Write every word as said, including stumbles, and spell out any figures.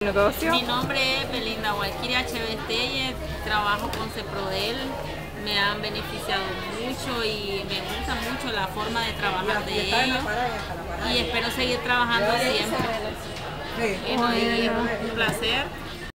¿Negocio? Mi nombre es Belinda Walkiria Chevestelle, trabajo con CEPRODEL, me han beneficiado mucho y me gusta mucho la forma de trabajar de ellos y espero seguir trabajando siempre. Y, no, y es un placer.